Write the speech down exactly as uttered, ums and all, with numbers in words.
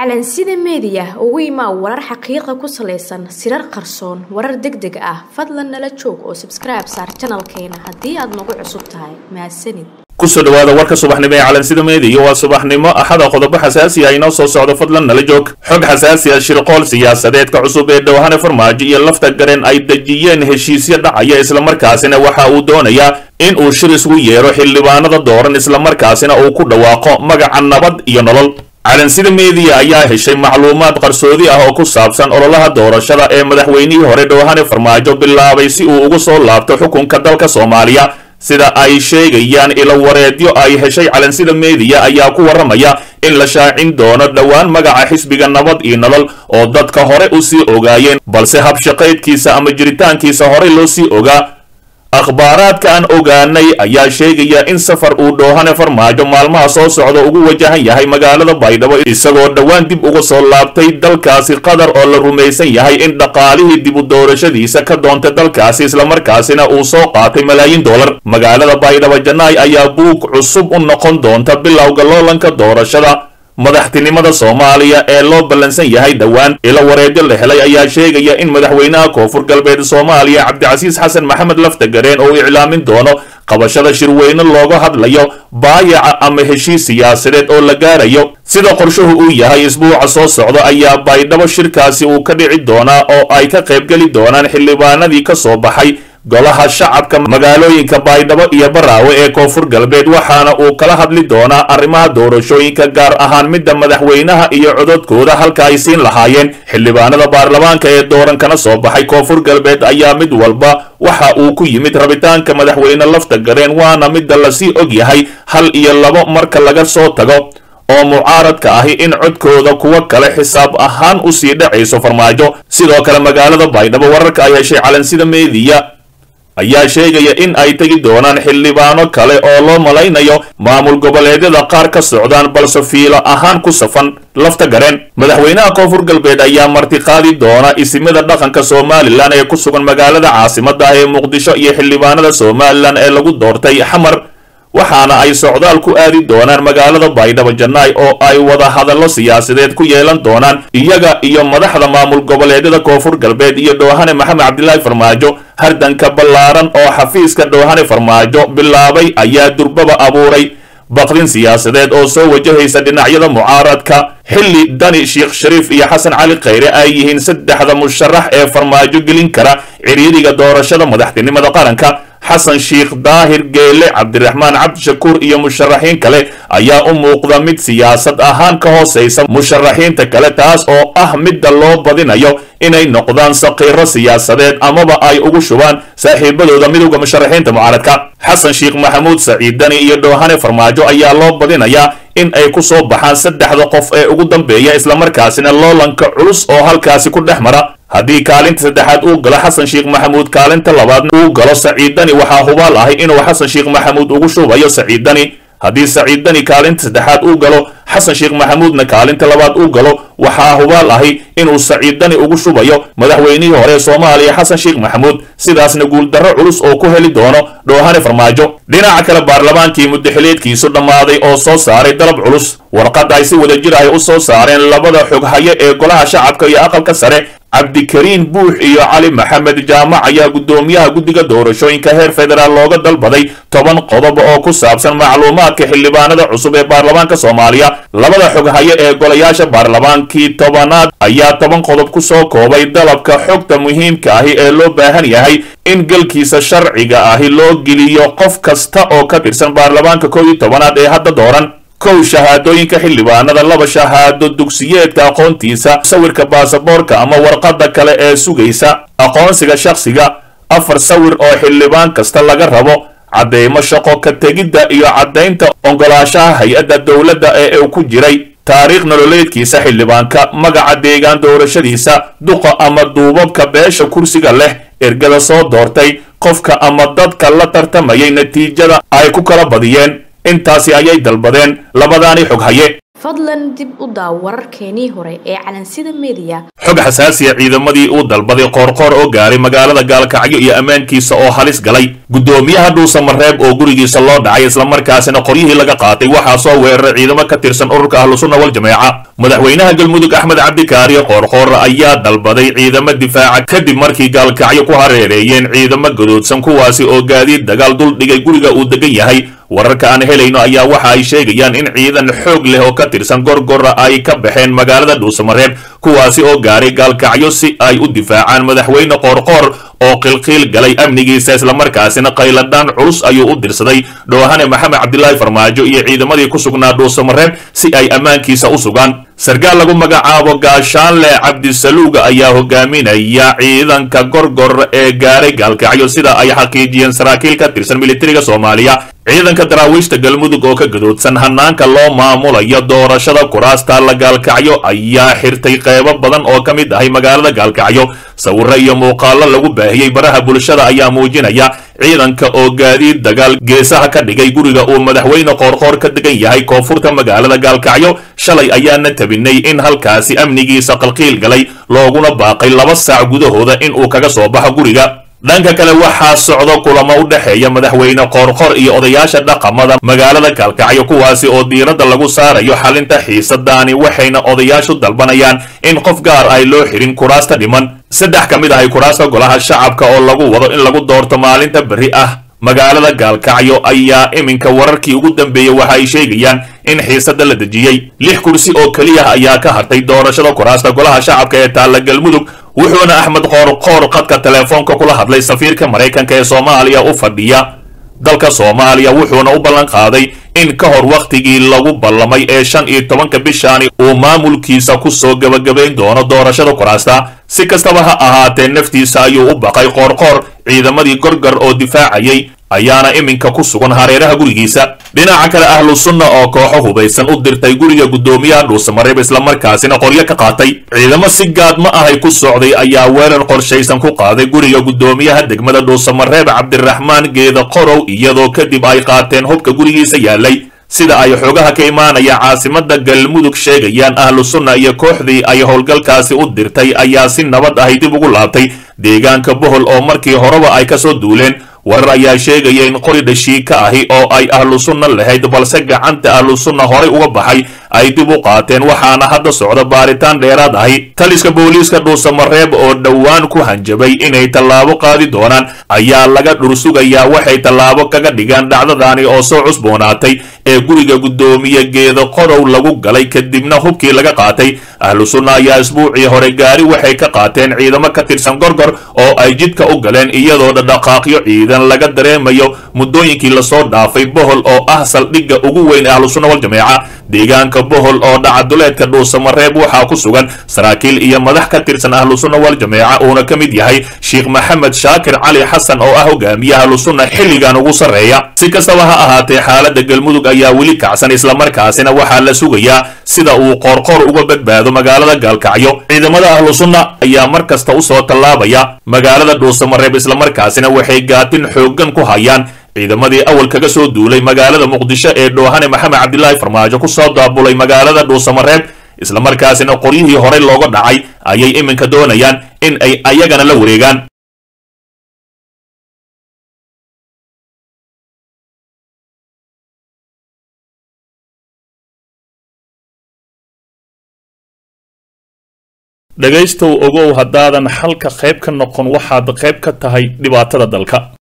calansida media ugu imaa warar xaqiiqo ku saleysan sirar qarsoon warar degdeg ah fadlan nala joog oo subscribe saar channelkeena hadii aad nagu cusub tahay mahadsanid kusoo dhawaada warka subaxnimo ee calansida media waa subaxnimo axada qodobo xasaasi ah inoo soo socdo fadlan nala joog xog xasaasi ah shirqool siyaasadeedka cusub ee Dowhane Farmaajo iyo lafta gareen ay dajiyeen heshiisyo dhacaya isla markaasina waxa uu doonayaa in uu shir isugu yeero xildhibaanada dooran isla markaasina uu ku dhawaaqo magaca nabad iyo nolol calansida media ayaa heshay macluumaad qarsoodi ah oo ku saabsan ololaha doorashada ee madaxweynihii hore Dowhane Farmaajo bilaabay si uu ugu soo laabto xukunka dalka Soomaaliya sida ay sheegayaan ila wareedyo ay heshay calansida media ayaa ku waramaya in la shaacin doono dhawaan magaca xisbiga nabad iyo nolol oo dadka hore u sii ogaayeen balse hab shaqeedkiisa ama jiritaankiisa hore loo sii ogaa akhbaaraadka aan ogaanay ayaa sheegaya in safar uu Dowhane Farmaajo maalmaha soo socda ugu wajahan yahay magaalada Baydhabo isagoo dhawaan dib uga soo laabtay dalkaasi Qatar oo la rumaysan yahay in dhaqaalihii dib u doorashadiisa ka doontay dalkaasi isla markaasina uu soo qaatay malaayiin dollar magaalada Baydhabo Janaay ayaa buug cusub u noqon doonta bilowga loolanka doorashada madaxtinimada Soomaaliya ee loo balansan yahay dhawaan ila wareedyo la helay ayaa sheegaya in madaxweynaha Koonfur Galbeed Soomaaliya Cabdicasiis Xasan Maxamed lafta gareen oo iclaamin doono qabashada shirweyne looga hadlayo baayaca ama heshiis siyaasadeed oo la gaarayo sida qorshuhu uu yahay isbuuca soo socda ayaa Baydhabo shirkaasi uu ka dhici doonaa oo ay ka qayb gali doonaan xildhibaanadii ka soo baxay golaha shacabka magaalooyinka Baydhabo iyo Baraawe ee Koonfur Galbeed waxaana uu kala hadli doonaa arrimaha doorashooyinka gaar ahaan midda madaxweynaha iyo codadkooda halka ay siin lahaayeen xildhibaanada baarlamaanka ee dooran kana soo baxay Koonfur Galbeed ayaa mid walba waxa uu ku yimid rabitaanka madaxweyne lafta gareen waana midda la sii og yahay hal iyo labo marka laga soo tago oo mucaaradka ahi in codkooda kuwa kale xisaab ahaan u sii dhacayso Farmaajo sidoo kale magaalada Baydhabo wararka ay heshay calansida media ayaa sheegaya in ay tagi doonaan xildhibaano kale oo loo malaynayo maamul goboleedyada qaar ka socdaan balse fiilo ahaan ku safan lafta gareen madaxweynaha Koonfur Galbeed ayaa marti qaadi doona isimada dhaqanka Soomaaliland ee ku sugan magaalada caasimadda ee Muqdisho iyo xildhibaanada Soomaaliland ee lagu doortay xamar waxaana ay socdaal ku aadi doonaan magaalada Baydhabo Janaay oo ay wada hadallo siyaasadeed ku yeelan doonaan iyaga iyo madaxda maamul goboleedyada Koonfur Galbeed iyo Dowhane Maxamed Cabdilaahi Farmaajo hardanka ballaaran oo xafiiska Dowhane Farmaajo bilaabay ayaa durbaba abuuray baqdin siyaasadeed oo soo wajahaysa dhinacyada mucaaradka xilli Dani Sheekh Shariif iyo Xasan Cali Khayre ay yihiin saddexda musharax ee Farmaajo gelin kara ciriiriga doorashada madaxtinimada qaranka xasan sheekh daahir geele cabdiraxmaan cabdishakuur iyo musharaxiin kale ayaa u muuqda mid siyaasad ahaan ka hooseysa musharaxiinta kale taas oo ah midda loo badinayo inay noqdaan saqiiro siyaasadeed amaba ay ugu shubaan saaxiibadooda midowga musharaxiinta mucaaradka xasan sheekh maxamuud saciid dani iyo Dowhane Farmaajo ayaa loo badinayaa in ay ku soo baxaan saddexda qof ee ugu dambeeya isla markaasina loolanka culus oo halkaasi ku dhex mara haddii kaalinta saddexaad uu galo xasan sheekh maxamuud kaalinta labaadna uu galo saciid dani waxaa hubaal ahay inuu xasan sheekh maxamuud ugu shubayo saciid dani haddii saciid dani kaalinta saddexaad uu galo xasan sheekh maxamuudna kaalinta labaad uu galo waxaa hubaal ahay inuu saciid dani ugu shubayo madaxweynihii hore Soomaaliya xasan sheekh maxamuud sidaasna guul darro culus oo ku heli doono Dowhane Farmaajo dhinaca kale baarlamaankii muddaxileedkiisu dhamaaday oo soo saaray dalab culus warqad ay si wadajir ah u soo saareen labada xog haye ee golaha shacabka iyo aqalka sare cabdikariin buux iyo cali maxamed jaamac ayaa gudoomiyaha guddiga doorashooyinka heer federaal looga dalbaday toban qodob oo ku saabsan macluumaadka xildhibaanada cusub ee baarlamaanka Soomaaliya labada xog haye ee golayaasha baarlamaankii tobanaad ayaa toban qodob ku soo koobay dalabka xogta muhiimka ahi ee loo baahan yahay in galkiisa sharciga ahi loo geliyo qof kasta oo ka tirsan baarlamaanka koob iyo tobanaad ee hadda dooran kow shahaadooyinka xildhibaanada laba shahaado dugsiyeedka aqoontiisa sawirka baasaboorka ama warqadda kale ee sugaysa aqoonsiga shakhsiga afar sawir oo xildhibaan kasta laga rabo cadeymo shaqo ka tegidda iyo caddaynta oggolaanshaha hay-adda dowladda ee uu ku jiray taariikh nololeedkiisa xildhibaanka magaca deegaan doorashadiisa duqa ama duubabka beesha kursiga leh ergada soo doortay qofka ama dadka la tartamayay natiijada ay ku kala badiyeen intaasi ayay dalbadeen labadaani xog haye fadlan dib u daaw wararkeenii hore ee calansida media xog xasaasi ah ciidamadii uu dalbaday qoorqoor oo gaaray magaalada Gaalkacyo iyo ammaankiisa oo halis galay gudoomiyaha Dhuusamareeb oo gurigiisa loo dhacay isla markaasina qoryihii laga qaatay waxa soo weeraray ciidamo ka tirsan ururka Ahlu Sunna wal Jameeca madaxweynaha galmudug axmed cabdi kaariye qoorqoor ayaa dalbaday ciidamo difaaca kadib markii gaalkacyo ku hareereeyeen ciidamo gadoodsan kuwaasi oo gaadiid dagaal dul dhigay guriga uu degan yahay wararka aan helayno ayaa waxa ay sheegayaan in ciidan xoog leh oo ka tirsan gorgora ay ka baxeen magaalada dhuusamareeb kuwaasi oo gaaray gaalkacyo si ay u difaacaan madaxweyne qoorqoor oo qilqiil galay amnigiisa islamarkaasina qayladhaan culus ayuu u dirsaday dhoohane maxamed cabdilaahi farmaajo iyo ciidamadii ku sugnaa dhuusamareeb si ay ammaankiisa u sugaan sarkaal lagu magacaabo gaashaanle cabdisaluuga ayaa hogaaminaya ciidanka gorgor ee gaaray gaalkacyo sida ay xaqiijiyeen saraakiil ka tirsan militariga soomaaliya ciidanka daraawiishta galmudug oo ka gadoodsan hanaanka loo maamulayo doorashada kuraasta la gaalkacyo ayaa xirtay qeybo badan oo ka mid ahay magaalada gaalkacyo sawirro iyo muuqaalo lagu baahiyey baraha bulshada ayaa muujinaya ciidanka oo gaadiid dagaal geesaha ka dhigay guriga uu madaxweyne qoorqoor ka degan yahay koonfurta magaalada gaalkacyo shalay ayaana tabinay in halkaasi amnigiisa qalqiil galay looguna baaqay laba saac gudahooda in uu kaga soo baxo guriga dhanka kale waxaa socdo kulamo u dhexeeya madaxweyne qoorqoor iyo odayaasha dhaqamada magaalada gaalkacyo kuwaasi oo diiradda lagu saarayo xalinta xiisadaani waxayna odayaashu dalbanayaan in qof gaar ay loo xirin kuraasta dhiman saddex ka mid ah kuraasta golaha shacabka oo lagu wado in lagu doorto maalinta berri ah magaalada gaalkacyo ayaa iminka wararkii ugu dambeeyey waxa ay sheegayaan in xiisada la dejiyey lix kursi oo keliya ayaa ka hartay doorashada kuraasta golaha shacabka ee taalla galmudug wuxuuna axmed qoorqoor qadka teleefoonka kula hadlay safiirka maraykanka ee soomaaliya u fadhiya dalka soomaaliya wuxuuna u ballan qaaday in ka hor wakhtigii lagu ballamay ee shan iyo tobanka bishaani uu maamulkiisa ku soo gebagabayn doono doorashada kuraasta si kastaba ha ahaatee naftiisa ayuu u baqay qoorqoor ciidamadii gorgor oo difaacayay ayaana iminka ku sugan hareeraha gurigiisa dhinaca kale ahlu sunna oo kooxo hubaysan u dirtay guriga guddoomiyaha dhuusamareeb islamarkaasina qoryo ka qaatay ciidamo si gaadma ahay ku socday ayaa weerar qorshaysan ku qaaday guriga guddoomiyaha degmada dhuusamareeb cabdiraxmaan geeda qorow iyadoo kadib ay qaateen hubka gurigiisa yaalay sida ay xoogaha ka imaanaya caasimada galmudug sheegayaan ahlu sunna iyo kooxdii ay howlgalkaasi u dirtay ayaa si nabad ahay dib ugu laabtay deegaanka bohol oo markii horeba ay kasoo duuleen warar ayaa sheegaya in qori dhashiika ahi oo ay ahlu sunna lahayd balse gacanta ahlu sunna horay uga baxay ay dib u qaateen waxaana hadda socda baaritaan dheeraad ahi taliska booliiska dhuusamareeb oo dhowaan ku hanjabay inay tallaabo qaadi doonaan ayaa laga dhursugayaa waxay tallaabo kaga dhigaan dhacdadaani oo soo cusboonaatay ee guriga guddoomiye geeda qorow lagu galay kadibna hubkii laga qaatay ahlu sunna ayaa isbuucii hore gaari waxay ka qaateen ciidamo ka tirsan gorgor oo ay jidka u galeen iyadoo dhaqaaqyo ciidan laga dareemayo muddooyinkii lasoo dhaafay bohol oo ah saldhigga ugu weyn ahlu sunna wal jameeca deegaanka bohol oo dhacaduleedka dhuusamareeb waxaa ku sugan saraakiil iyo madax ka tirsan ahlu sunna wal jameeca uuna ka mid yahay sheekh maxamed shaakir cali xasan oo ah hogaamiyaha ahlu sunna xilligan ugu sarreeya si kastaba ha ahaatee xaaladda galmudug ayaa weli kacsan islamarkaasina waxaa la sugayaa sida uu qoorqoor uga badbaado magaalada gaalkacyo ciidamada ahlu sunna ayaa mar kasta usoo tallaabaya magaalada dhuusamareeb islamarkaasina waxay gaatin xooggan ku hayaan ciidamadii awal kaga soo duulay magaalada muqdisho ee dhoohane maxamed cabdilaahi farmaajo ku soo daabulay magaalada dhuusamareeb islamarkaasina qoryihii horey looga dhacay ayay iminka doonayaan in ay ayagana la wareegaan dhegaystow ogow haddaadan xalka qayb ka noqon waxaad qayb ka tahay dhibaatada dalka.